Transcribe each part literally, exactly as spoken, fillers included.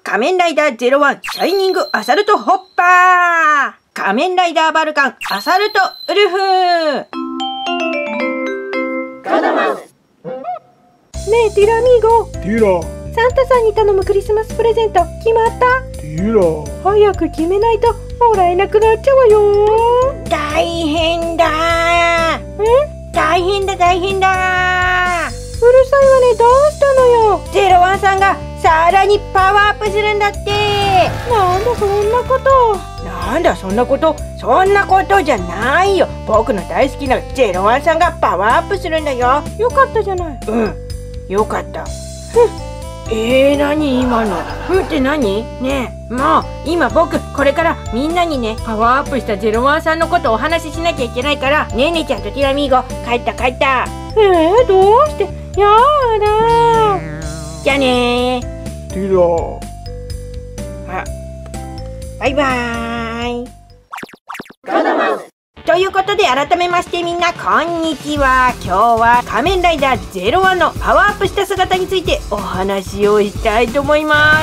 仮面ライダーゼロワンシャイニングアサルトホッパー、仮面ライダーバルカンアサルトウルフ。 ガダマン。ねえティラミーゴ、 ティラ、 サンタさんに頼むクリスマスプレゼント決まった？ ティラ、 早く決めないともらえなくなっちゃうわよ。 大変だー。 え？ 大変だ大変だー。 うるさいわね。どうしたのよ。 ゼロワンさんがさらにパワーアップするんだって。 なんだそんなこと。 なんだそんなこと。そんなことじゃないよ。僕の大好きなゼロワンさんがパワーアップするんだよ。 よかったじゃない。 うん、よかった。えー、何今のふんって何ねえ、もう今僕これからみんなにねパワーアップしたゼロワンさんのことをお話ししなきゃいけないから、ねえねえちゃんとティラミーゴ帰った帰った。 えー、どうして。やだー。 じゃあねーティラ。あ、バイバーイ。 ラ、ガダマン。 ということで改めましてみんなこんにちは。今日は仮面ライダーゼロワンのパワーアップした姿についてお話をしたいと思います。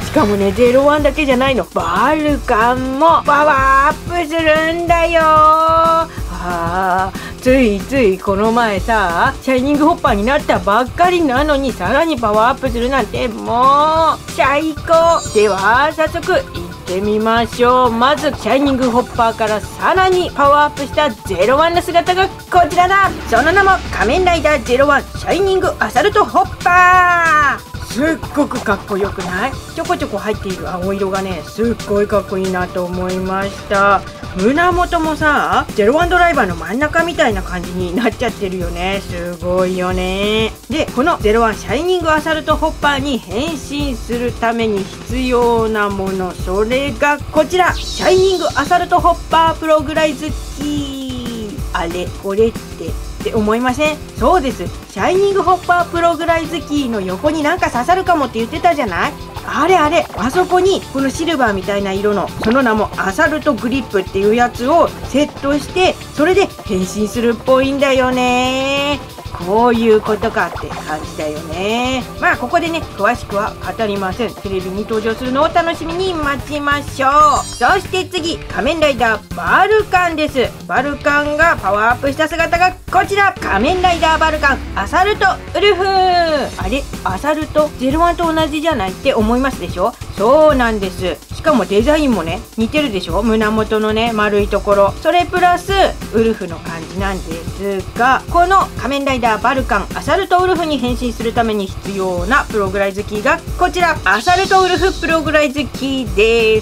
しかもねゼロワンだけじゃないの、バルカンもパワーアップするんだよ。あー、ついついこの前さシャイニングホッパーになったばっかりなのにさらにパワーアップするなんてもう最高。では早速行ってみましょう。まずシャイニングホッパーからさらにパワーアップしたゼロワンの姿がこちらだ。その名も仮面ライダーゼロワンシャイニングアサルトホッパー。すっごくかっこよくない？ちょこちょこ入っている青色がねすっごいかっこいいなと思いました。胸元もさゼロワンドライバーの真ん中みたいな感じになっちゃってるよね。すごいよね。でこのゼロワンシャイニングアサルトホッパーに変身するために必要なもの、それがこちら、シャイニングアサルトホッパープログライズキー。あれこれってって思いません？そうです、シャイニングホッパープログライズキーの横になんか刺さるかもって言ってたじゃない。あれあれ、あそこにこのシルバーみたいな色のその名もアサルトグリップっていうやつをセットして、それで変身するっぽいんだよね。こういうことかって感じだよね。まあここでね詳しくは語りません。テレビに登場するのを楽しみに待ちましょう。そして次、仮面ライダーバルカンです。バルカンがパワーアップした姿がこちら、仮面ライダーバルカンアサルトウルフ。あれ、アサルトゼロワンと同じじゃないって思いますでしょ。そうなんです。しかもデザインもね似てるでしょ。胸元のね丸いところ、それプラスウルフの感じなんですが、この仮面ライダーバルカンアサルトウルフに変身するために必要なプログライズキーがこちら、アサルトウルフプログライズキーです。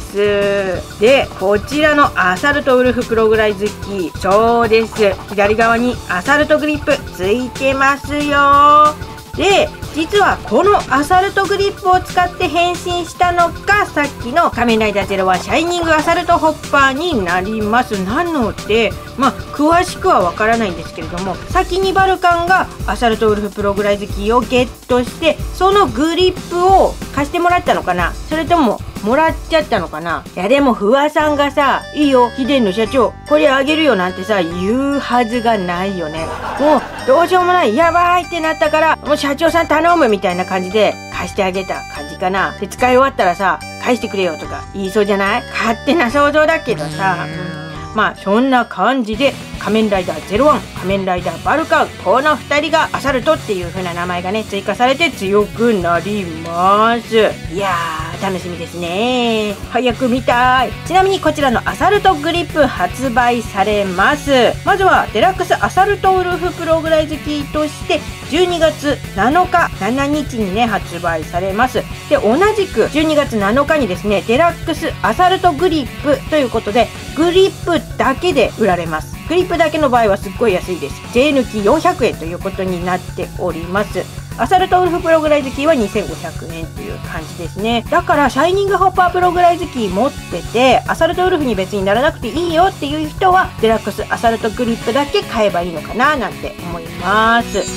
でこちらのアサルトウルフプログライズキー、そうです、左側にアサルトグリップついてますよ。で実はこのアサルトグリップを使って変身したのがさっきの仮面ライダーゼロワンシャイニングアサルトホッパーになります。なのでまあ詳しくはわからないんですけれども、先にバルカンがアサルトウルフプログライズキーをゲットして、そのグリップを貸してもらったのかな、それとももらっちゃったのかな。いやでも不破さんがさ、いいよ秘伝の社長これあげるよなんてさ言うはずがないよね。もうどうしようもない、やばいってなったからもう社長さん頼むみたいな感じで貸してあげた感じかな。で使い終わったらさ返してくれよとか言いそうじゃない？勝手な想像だけどさ、うん、まあそんな感じで仮面ライダーゼロワン、仮面ライダーバルカン、このふたりがアサルトっていう風な名前がね追加されて強くなります。いやー楽しみですね。早く見たい。ちなみにこちらのアサルトグリップ発売されます。まずはデラックスアサルトウルフプログライズキーとしてじゅうにがつなのかしちにちにね発売されます。で同じくじゅうにがつなのかにですねデラックスアサルトグリップということでグリップだけで売られます。グリップだけの場合はすっごい安いです。税抜きよんひゃくえんということになっております。アサルトウルフプログライズキーはにせんごひゃくえんっていう感じですね。だからシャイニングホッパープログライズキー持っててアサルトウルフに別にならなくていいよっていう人はデラックスアサルトグリップだけ買えばいいのかななんて思います。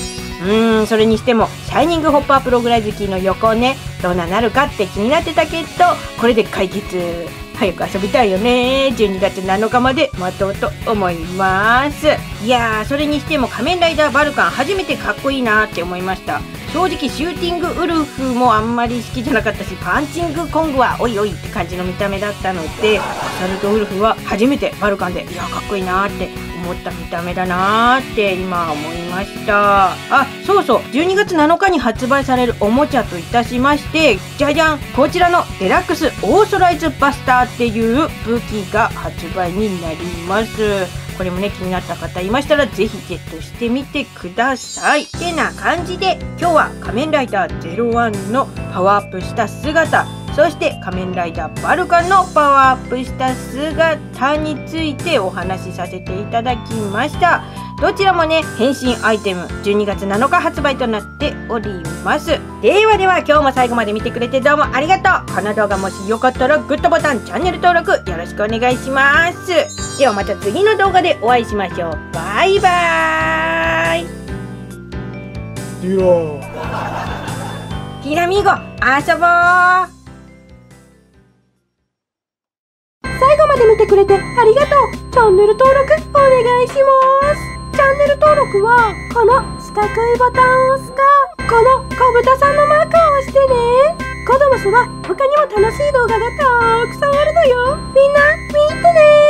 うーん、それにしてもシャイニングホッパープログラ好きの横ね、どうななるかって気になってたけど、これで解決。早く遊びたいよね。じゅうにがつなのかまで待とうと思います。いやー、それにしても仮面ライダーバルカン初めてかっこいいなって思いました。正直シューティングウルフもあんまり好きじゃなかったし、パンチングコングはおいおいって感じの見た目だったので、アサルトウルフは初めてバルカンで、いやかっこいいなーって思った見た目だなーって今思いました。あ、そうそう、じゅうにがつなのかに発売されるおもちゃといたしまして、じゃじゃん、こちらのデラックスオーソライズバスターっていう武器が発売になります。これもね、気になった方いましたらぜひゲットしてみてください。ってな感じで今日は仮面ライダーゼロワンのパワーアップした姿、そして仮面ライダーバルカンのパワーアップした姿についてお話しさせていただきました。どちらもね、変身アイテムじゅうにがつなのか発売となっております。ではでは、今日も最後まで見てくれてどうもありがとう。この動画もしよかったらグッドボタン、チャンネル登録よろしくお願いします。ではまた次の動画でお会いしましょう。バイバーイ。 ティラティラミーゴ遊ぼう。 最後まで見てくれてありがとう。チャンネル登録お願いします。チャンネル登録はこの四角いボタンを押すか、この小豚さんのマークを押してね。コドモスは他にも楽しい動画がたくさんあるのよ。みんな見てね。